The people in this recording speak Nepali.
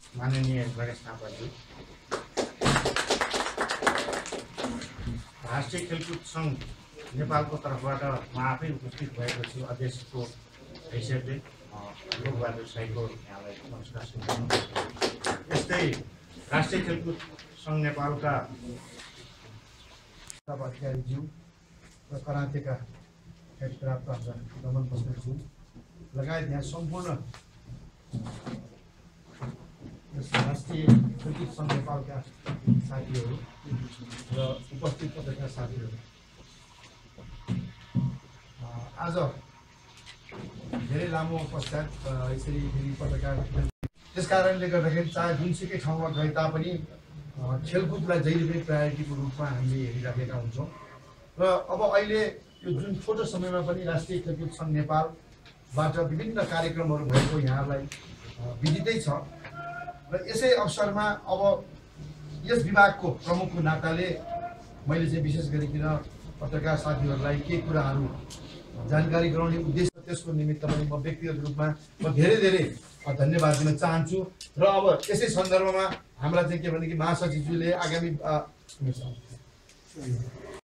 माननीय गणेश थापाजी, राष्ट्रिय खेलकुद सङ्घ नेपालको तर्फबाट म आफै उपस्थित भएको छु अध्यक्षको हैसियतले। लोकबहादुर साईको यहाँलाई नमस्कार सुनाउनु। यस्तै राष्ट्रिय खेलकुद सङ्घ नेपालका अधिकारीज्यू र करातेका प्राप्त रमन बस्नेतज्यू लगायत यहाँ सम्पूर्ण राष्ट्रिय खेलकुद सङ्घ नेपालका साथीहरू र उपस्थित पत्रकार साथीहरू, आज धेरै लामो पश्चात यसरी पत्रकार त्यस कारणले गर्दाखेरि चाहे जुनसुकै ठाउँमा गए तापनि खेलकुदलाई जहिले पनि प्रायोरिटीको रूपमा हामीले हेरिराखेका हुन्छौँ। र अब अहिले यो जुन छोटो समयमा पनि राष्ट्रिय खेलकुद सङ्घ नेपालबाट विभिन्न कार्यक्रमहरू भएको यहाँलाई विदितै छ। र यसै अवसरमा अब यस विभागको प्रमुखको नाताले मैले चाहिँ विशेष गरिकन पत्रकार साथीहरूलाई केही कुराहरू जानकारी गराउने उद्देश्य, त्यसको निमित्त पनि म व्यक्तिगत रूपमा धेरै धन्यवाद दिन चाहन्छु। र अब यसै सन्दर्भमा हाम्रा चाहिँ के भने कि महासचिवज्यूले आगामी